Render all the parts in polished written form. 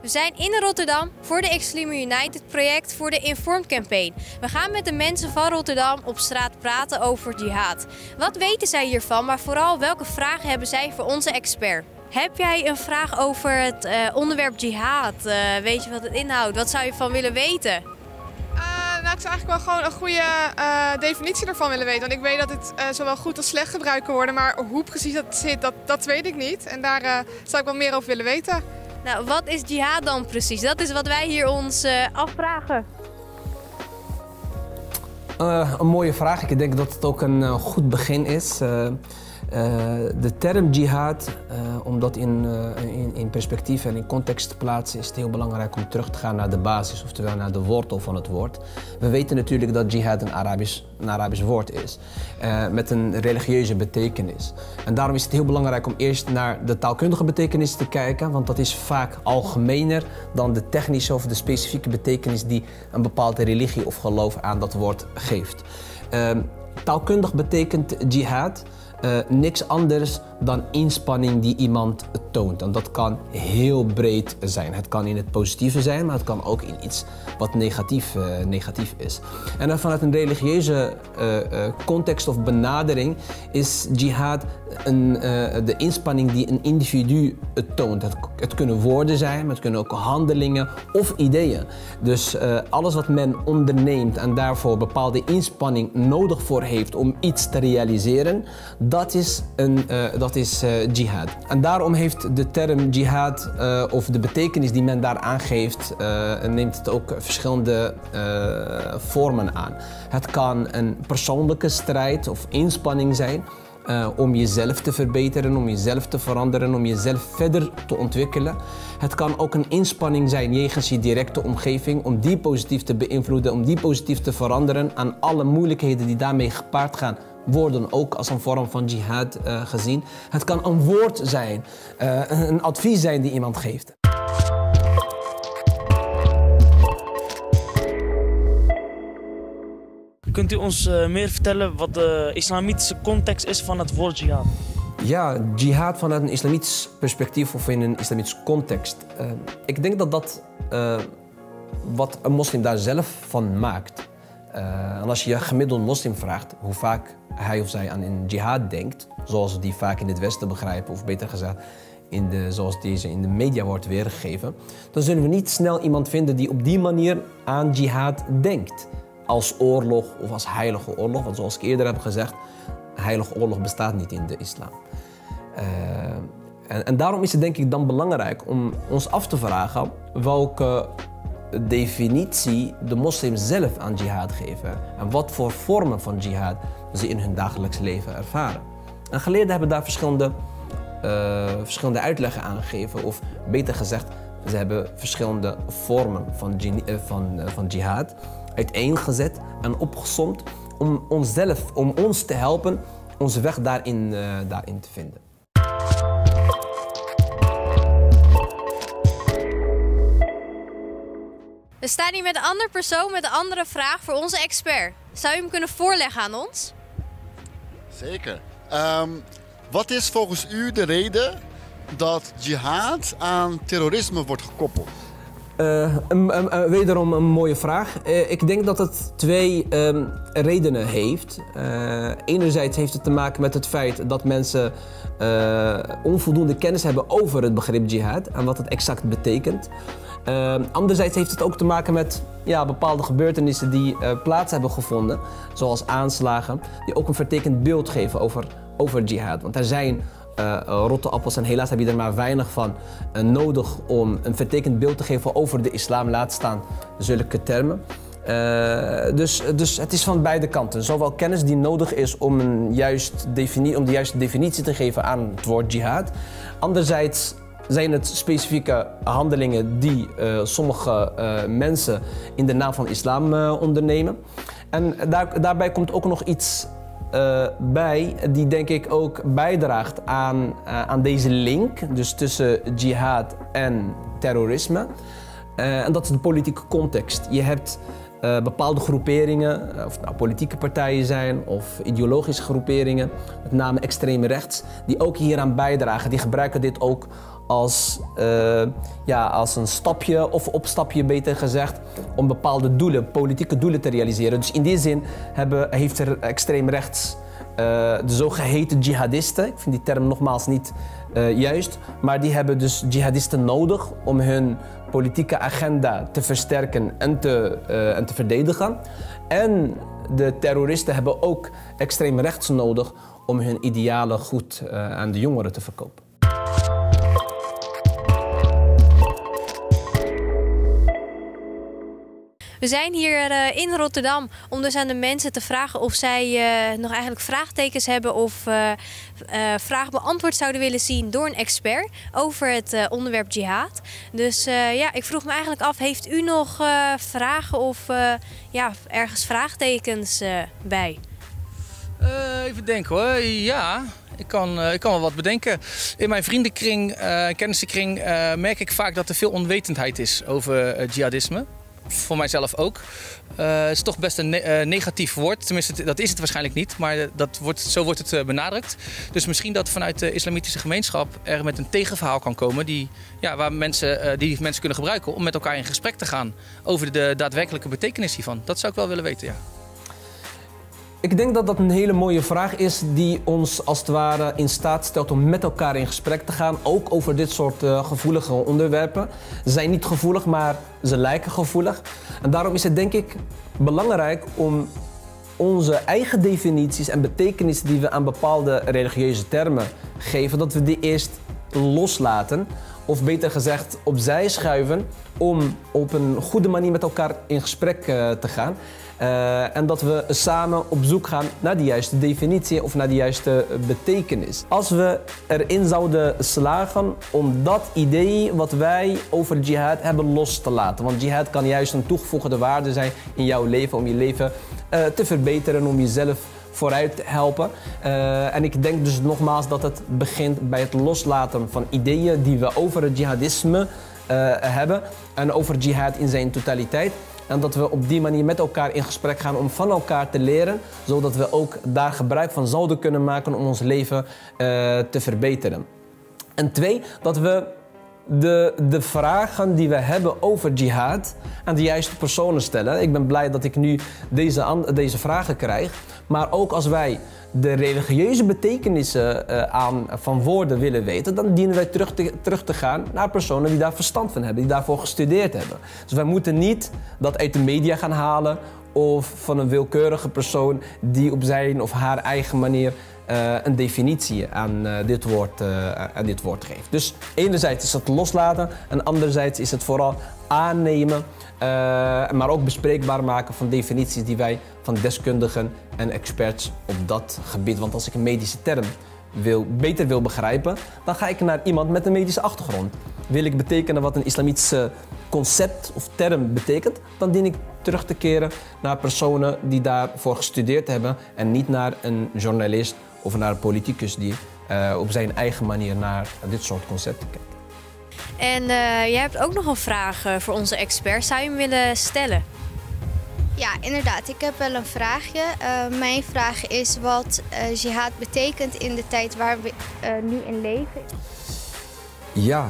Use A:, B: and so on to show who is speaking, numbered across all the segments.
A: We zijn in Rotterdam voor de Extremen United project voor de Informed Campaign. We gaan met de mensen van Rotterdam op straat praten over jihad. Wat weten zij hiervan, maar vooral welke vragen hebben zij voor onze expert? Heb jij een vraag over het onderwerp jihad? Weet je wat het inhoudt? Wat zou je van willen weten?
B: Ik zou eigenlijk wel gewoon een goede definitie ervan willen weten. Want ik weet dat het zowel goed als slecht gebruikt kan worden. Maar hoe precies dat zit, dat weet ik niet. En daar zou ik wel meer over willen weten.
A: Nou, wat is jihad dan precies? Dat is wat wij hier ons afvragen.
C: Een mooie vraag. Ik denk dat het ook een goed begin is. De term jihad, om dat in perspectief en in context te plaatsen, is het heel belangrijk om terug te gaan naar de basis, oftewel naar de wortel van het woord. We weten natuurlijk dat jihad een Arabisch woord is, met een religieuze betekenis. En daarom is het heel belangrijk om eerst naar de taalkundige betekenis te kijken, want dat is vaak algemener dan de technische of de specifieke betekenis die een bepaalde religie of geloof aan dat woord geeft. Taalkundig betekent jihad niks anders dan inspanning die iemand toont. En dat kan heel breed zijn. Het kan in het positieve zijn, maar het kan ook in iets wat negatief is. En dan vanuit een religieuze context of benadering is jihad de inspanning die een individu toont. Het kunnen woorden zijn, maar het kunnen ook handelingen of ideeën. Dus alles wat men onderneemt en daarvoor bepaalde inspanning nodig voor heeft om iets te realiseren, dat is jihad. En daarom heeft de term jihad of de betekenis die men daar aangeeft, neemt het ook verschillende vormen aan. Het kan een persoonlijke strijd of inspanning zijn om jezelf te verbeteren, om jezelf te veranderen, om jezelf verder te ontwikkelen. Het kan ook een inspanning zijn jegens je directe omgeving om die positief te beïnvloeden, om die positief te veranderen. En alle moeilijkheden die daarmee gepaard gaan, worden ook als een vorm van jihad gezien. Het kan een woord zijn, een advies zijn die iemand geeft.
D: Kunt u ons meer vertellen wat de islamitische context is van het woord jihad?
C: Ja, jihad vanuit een islamitisch perspectief of in een islamitisch context. Ik denk dat dat wat een moslim daar zelf van maakt. En als je een gemiddeld moslim vraagt hoe vaak hij of zij aan een jihad denkt, zoals we die vaak in het Westen begrijpen, of beter gezegd zoals deze in de media wordt weergegeven, dan zullen we niet snel iemand vinden die op die manier aan jihad denkt. Als oorlog of als heilige oorlog, want zoals ik eerder heb gezegd, heilige oorlog bestaat niet in de islam. En daarom is het denk ik dan belangrijk om ons af te vragen welke definitie de moslims zelf aan jihad geven en wat voor vormen van jihad ze in hun dagelijks leven ervaren. En geleerden hebben daar verschillende uitleggen aan gegeven, of beter gezegd, ze hebben verschillende vormen van jihad uiteengezet en opgesomd om ons te helpen onze weg daarin te vinden.
A: We staan hier met een andere persoon met een andere vraag voor onze expert. Zou je hem kunnen voorleggen aan ons?
E: Zeker. Wat is volgens u de reden dat jihad aan terrorisme wordt gekoppeld?
C: Wederom een mooie vraag. Ik denk dat het twee redenen heeft. Enerzijds heeft het te maken met het feit dat mensen onvoldoende kennis hebben over het begrip jihad en wat het exact betekent. Anderzijds heeft het ook te maken met bepaalde gebeurtenissen die plaats hebben gevonden, zoals aanslagen, die ook een vertekend beeld geven over jihad. Want er zijn rotte appels en helaas heb je er maar weinig van nodig om een vertekend beeld te geven over de islam, laat staan zulke termen. Dus het is van beide kanten. Zowel kennis die nodig is om de juiste definitie te geven aan het woord jihad. Anderzijds zijn het specifieke handelingen die sommige mensen in de naam van islam ondernemen. En daarbij komt ook nog iets bij die denk ik ook bijdraagt aan deze link, dus tussen jihad en terrorisme. En dat is de politieke context. Je hebt bepaalde groeperingen, of het nou politieke partijen zijn of ideologische groeperingen, met name extreem rechts, die ook hieraan bijdragen. Die gebruiken dit ook als een stapje of opstapje, beter gezegd, om bepaalde doelen, politieke doelen te realiseren. Dus in die zin heeft er extreem rechts de zogeheten jihadisten, ik vind die term nogmaals niet juist, maar die hebben dus jihadisten nodig om hun politieke agenda te versterken en te verdedigen. En de terroristen hebben ook extreem rechts nodig om hun idealen goed aan de jongeren te verkopen.
A: We zijn hier in Rotterdam om dus aan de mensen te vragen of zij nog eigenlijk vraagtekens hebben of vragen beantwoord zouden willen zien door een expert over het onderwerp jihad. Dus ik vroeg me eigenlijk af, heeft u nog vragen of ergens vraagtekens bij?
F: Even denken hoor, ja. Ik kan wel wat bedenken. In mijn vriendenkring, kennissenkring merk ik vaak dat er veel onwetendheid is over jihadisme. Voor mijzelf ook. Het is toch best een negatief woord. Tenminste, dat is het waarschijnlijk niet. Maar zo wordt het benadrukt. Dus misschien dat vanuit de islamitische gemeenschap er met een tegenverhaal kan komen waar mensen kunnen gebruiken om met elkaar in gesprek te gaan over de daadwerkelijke betekenis hiervan. Dat zou ik wel willen weten, ja.
C: Ik denk dat dat een hele mooie vraag is die ons als het ware in staat stelt om met elkaar in gesprek te gaan. Ook over dit soort gevoelige onderwerpen. Ze zijn niet gevoelig, maar ze lijken gevoelig. En daarom is het denk ik belangrijk om onze eigen definities en betekenissen die we aan bepaalde religieuze termen geven, dat we die eerst loslaten. Of beter gezegd opzij schuiven om op een goede manier met elkaar in gesprek te gaan. En dat we samen op zoek gaan naar de juiste definitie of naar de juiste betekenis. Als we erin zouden slagen om dat idee wat wij over jihad hebben los te laten. Want jihad kan juist een toegevoegde waarde zijn in jouw leven om je leven te verbeteren, om jezelf vooruit te helpen. En ik denk dus nogmaals dat het begint bij het loslaten van ideeën die we over het jihadisme hebben en over jihad in zijn totaliteit. En dat we op die manier met elkaar in gesprek gaan om van elkaar te leren, zodat we ook daar gebruik van zouden kunnen maken om ons leven te verbeteren. En 2, dat we de vragen die we hebben over jihad aan de juiste personen stellen. Ik ben blij dat ik nu deze vragen krijg. Maar ook als wij de religieuze betekenissen van woorden willen weten, dan dienen wij terug te gaan naar personen die daar verstand van hebben, die daarvoor gestudeerd hebben. Dus wij moeten niet dat uit de media gaan halen of van een willekeurige persoon die op zijn of haar eigen manier een definitie aan dit woord geeft. Dus enerzijds is het loslaten en anderzijds is het vooral aannemen, maar ook bespreekbaar maken van definities die wij van deskundigen en experts op dat gebied. Want als ik een medische term beter wil begrijpen, dan ga ik naar iemand met een medische achtergrond. Wil ik betekenen wat een islamitische concept of term betekent, dan dien ik terug te keren naar personen die daarvoor gestudeerd hebben en niet naar een journalist of naar een politicus die op zijn eigen manier naar dit soort concepten kijkt.
A: En jij hebt ook nog een vraag voor onze expert. Zou je hem willen stellen?
G: Ja, inderdaad. Ik heb wel een vraagje. Mijn vraag is wat jihad betekent in de tijd waar we nu in leven.
C: Ja,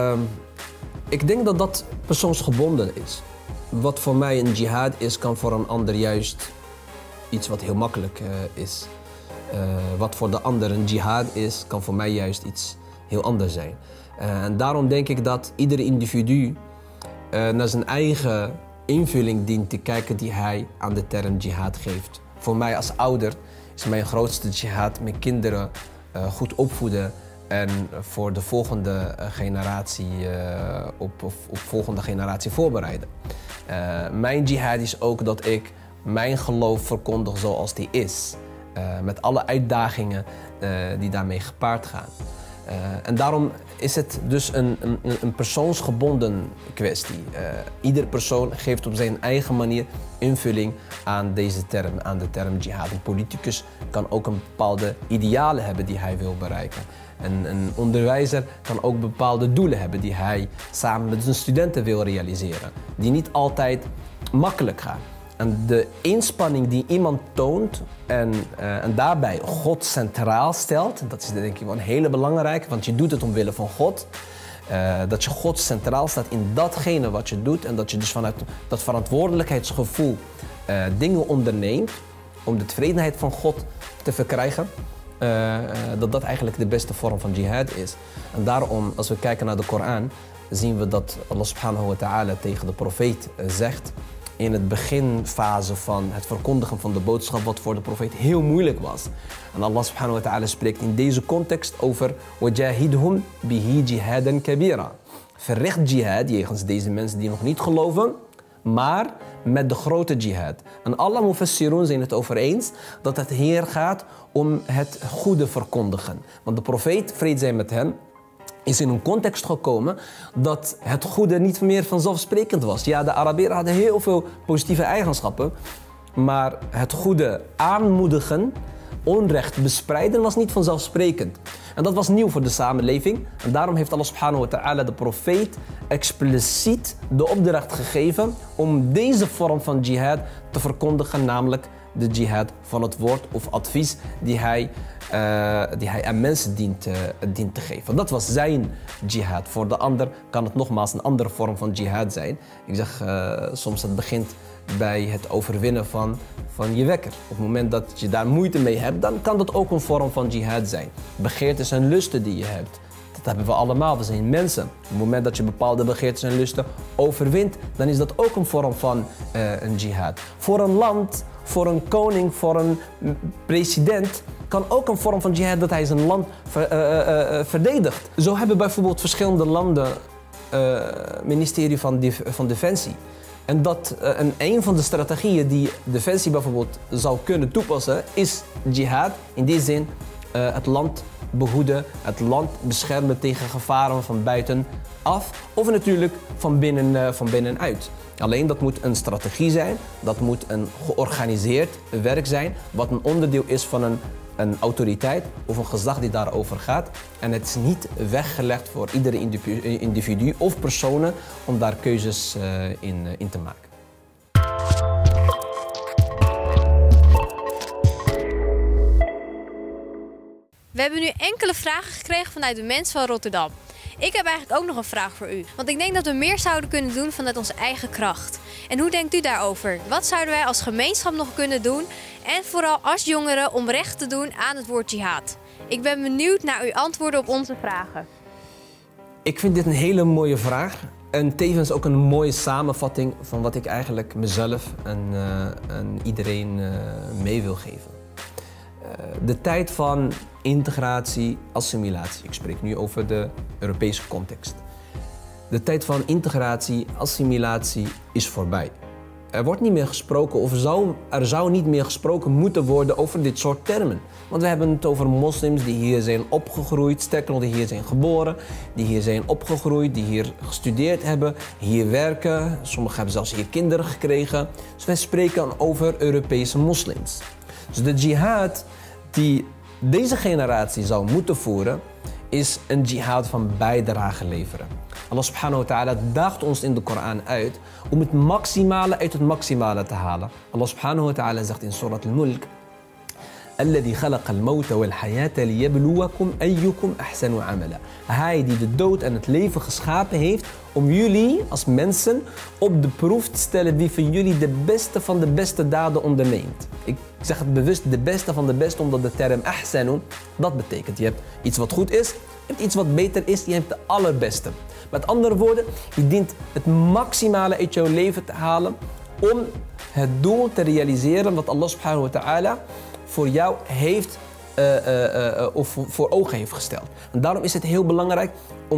C: ik denk dat dat persoonsgebonden is. Wat voor mij een jihad is, kan voor een ander juist iets wat heel makkelijk is. Wat voor de ander een jihad is, kan voor mij juist iets heel anders zijn. En daarom denk ik dat ieder individu naar zijn eigen invulling dient te kijken die hij aan de term jihad geeft. Voor mij als ouder is mijn grootste jihad mijn kinderen goed opvoeden en voor de volgende generatie op volgende generatie voorbereiden. Mijn jihad is ook dat ik mijn geloof verkondig zoals die is. Met alle uitdagingen die daarmee gepaard gaan. En daarom is het dus een persoonsgebonden kwestie. Ieder persoon geeft op zijn eigen manier invulling aan deze term, aan de term jihad. Een politicus kan ook een bepaalde idealen hebben die hij wil bereiken. Een onderwijzer kan ook bepaalde doelen hebben die hij samen met zijn studenten wil realiseren. Die niet altijd makkelijk gaan. En de inspanning die iemand toont en daarbij God centraal stelt, dat is denk ik wel een hele belangrijke, want je doet het omwille van God. Dat je God centraal staat in datgene wat je doet. En dat je dus vanuit dat verantwoordelijkheidsgevoel dingen onderneemt om de tevredenheid van God te verkrijgen. Dat eigenlijk de beste vorm van jihad is. En daarom, als we kijken naar de Koran, zien we dat Allah subhanahu wa ta'ala tegen de profeet zegt in het beginfase van het verkondigen van de boodschap, wat voor de profeet heel moeilijk was. En Allah subhanahu wa ta'ala spreekt in deze context over wajahidhum bihi jihadan kabira. Verricht jihad jegens deze mensen die nog niet geloven, maar met de grote jihad. En alle mufassirun zijn het over eens dat het hier gaat om het goede verkondigen. Want de profeet, vrede zij met hem, is in een context gekomen dat het goede niet meer vanzelfsprekend was. Ja, de Arabieren hadden heel veel positieve eigenschappen, maar het goede aanmoedigen, onrecht bestrijden was niet vanzelfsprekend. En dat was nieuw voor de samenleving. En daarom heeft Allah subhanahu wa ta'ala de profeet expliciet de opdracht gegeven om deze vorm van jihad te verkondigen, namelijk de jihad van het woord of advies die hij aan mensen dient te geven. Dat was zijn jihad. Voor de ander kan het nogmaals een andere vorm van jihad zijn. Ik zeg soms het begint bij het overwinnen van je wekker. Op het moment dat je daar moeite mee hebt, dan kan dat ook een vorm van jihad zijn. Begeertes en lusten die je hebt. Dat hebben we allemaal, we zijn mensen. Op het moment dat je bepaalde begeertes en lusten overwint, dan is dat ook een vorm van een jihad. Voor een land, voor een koning, voor een president kan ook een vorm van jihad dat hij zijn land verdedigt. Zo hebben bijvoorbeeld verschillende landen ministerie van Defensie. En een van de strategieën die Defensie bijvoorbeeld zou kunnen toepassen is jihad. In die zin het land behoeden, het land beschermen tegen gevaren van buitenaf of natuurlijk van binnenuit. Alleen dat moet een strategie zijn, dat moet een georganiseerd werk zijn, wat een onderdeel is van een autoriteit of een gezag die daarover gaat. En het is niet weggelegd voor iedere individu of personen om daar keuzes in te maken.
A: We hebben nu enkele vragen gekregen vanuit de mensen van Rotterdam. Ik heb eigenlijk ook nog een vraag voor u. Want ik denk dat we meer zouden kunnen doen vanuit onze eigen kracht. En hoe denkt u daarover? Wat zouden wij als gemeenschap nog kunnen doen? En vooral als jongeren om recht te doen aan het woord jihad. Ik ben benieuwd naar uw antwoorden op onze vragen.
C: Ik vind dit een hele mooie vraag. En tevens ook een mooie samenvatting van wat ik eigenlijk mezelf en iedereen mee wil geven. De tijd van integratie, assimilatie. Ik spreek nu over de Europese context. De tijd van integratie, assimilatie is voorbij. Er wordt niet meer gesproken of er zou niet meer gesproken moeten worden over dit soort termen. Want we hebben het over moslims die hier zijn opgegroeid, sterker nog die hier zijn geboren, die hier zijn opgegroeid, die hier gestudeerd hebben, hier werken. Sommigen hebben zelfs hier kinderen gekregen. Dus wij spreken over Europese moslims. Dus de jihad die deze generatie zou moeten voeren, is een jihad van bijdrage leveren. Allah subhanahu wa ta'ala daagt ons in de Koran uit om het maximale uit het maximale te halen. Allah subhanahu wa ta'ala zegt in Surat al-Mulk: Alladhi khalaqa al-mawta wal-hayata liyabluwakum ayyukum ahsanu amala. Hij die de dood en het leven geschapen heeft om jullie als mensen op de proef te stellen wie van jullie de beste van de beste daden onderneemt. Ik zeg het bewust de beste van de beste omdat de term ahsanu, dat betekent je hebt iets wat goed is, je hebt iets wat beter is, je hebt de allerbeste. Met andere woorden, je dient het maximale uit jouw leven te halen om het doel te realiseren wat Allah subhanahu wa ta'ala voor jou heeft of voor ogen heeft gesteld. En daarom is het heel belangrijk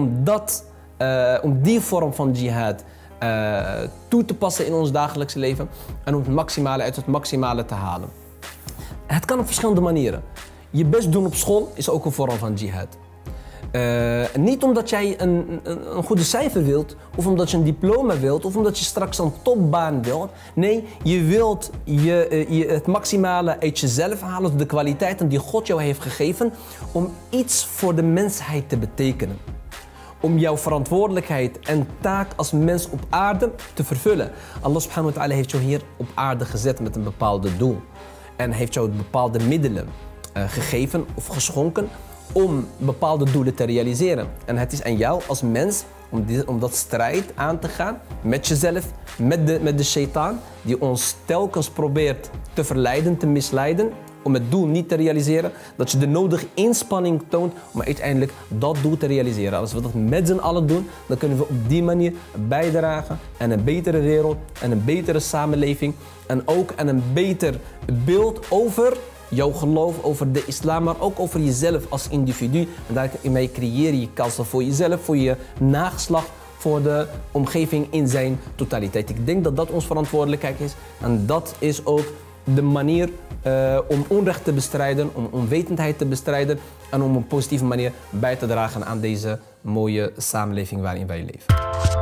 C: om die vorm van jihad toe te passen in ons dagelijkse leven en om het maximale uit het maximale te halen. Het kan op verschillende manieren. Je best doen op school is ook een vorm van jihad. Niet omdat jij een goede cijfer wilt, of omdat je een diploma wilt, of omdat je straks een topbaan wilt. Nee, je wilt het maximale uit jezelf halen, de kwaliteiten die God jou heeft gegeven, om iets voor de mensheid te betekenen. Om jouw verantwoordelijkheid en taak als mens op aarde te vervullen. Allah subhanahu wa ta'ala heeft jou hier op aarde gezet met een bepaald doel. En heeft jou bepaalde middelen gegeven of geschonken om bepaalde doelen te realiseren. En het is aan jou als mens om dat strijd aan te gaan met jezelf, met de shaitaan, die ons telkens probeert te verleiden, te misleiden, om het doel niet te realiseren, dat je de nodige inspanning toont om uiteindelijk dat doel te realiseren. Als we dat met z'n allen doen, dan kunnen we op die manier bijdragen aan een betere wereld, en een betere samenleving en ook aan een beter beeld over jouw geloof, over de islam, maar ook over jezelf als individu. En daarmee creëer je kansen voor jezelf, voor je nageslacht, voor de omgeving in zijn totaliteit. Ik denk dat dat onze verantwoordelijkheid is. En dat is ook de manier om onrecht te bestrijden, om onwetendheid te bestrijden en om op een positieve manier bij te dragen aan deze mooie samenleving waarin wij leven.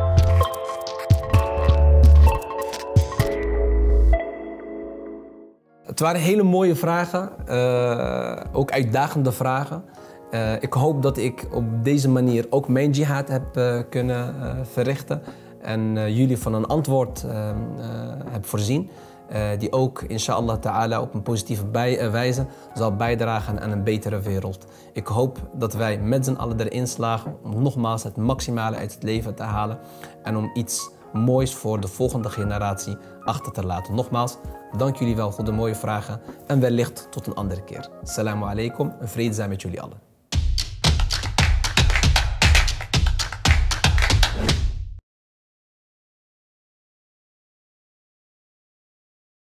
C: Het waren hele mooie vragen, ook uitdagende vragen. Ik hoop dat ik op deze manier ook mijn jihad heb kunnen verrichten en jullie van een antwoord heb voorzien. Die ook, inshallah ta'ala, op een positieve wijze zal bijdragen aan een betere wereld. Ik hoop dat wij met z'n allen erin slagen om nogmaals het maximale uit het leven te halen en om iets moois voor de volgende generatie achter te laten. Nogmaals, dank jullie wel voor de mooie vragen en wellicht tot een andere keer. Assalamu alaikum en vrede zijn met jullie allen.